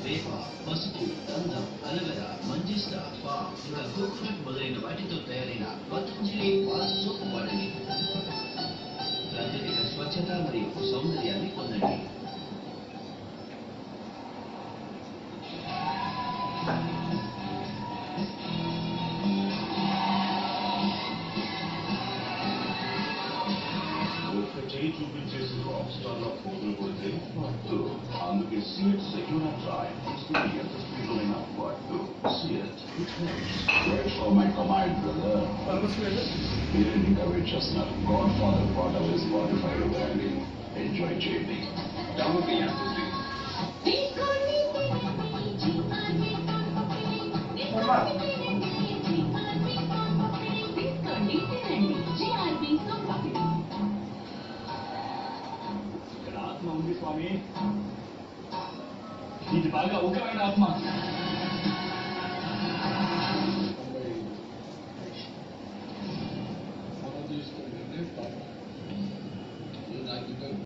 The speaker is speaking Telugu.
వేప, పసుపు, గంధం, అలోవెరా, మంజిస్టా, పామ్ ఇంకా కోకోనట్ మొదలైన వాటితో తయారైన పతంజలి పాల సోప్ వాడండి. ప్రాకృతిక స్వచ్ఛత మరియు సౌందర్యాన్ని పొందండి. చేయి చూపించేసి రాక్ స్టార్ లో ఫోటోలు కొడితే వద్దు. అందుకే సియట్ సెక్యూర్ డ్రైవ్ తీసుకుని ఎంత స్పీడ్లోనైనా వద్దు. CEAT for my command brother. మీరు ఇంకా వెయిట్ చేస్తున్నారు. గాడ్ ఫాదర్ పాట వేసి స్పాటిఫైలో వేయండి. ఎంజాయ్ చేయండి. డౌన్లోడ్ చేయండి. ఆత్మ ఉంది స్వామి. ఇది బాగా ఉగ్రమైన ఆత్మ. మనం తీసుకుంటే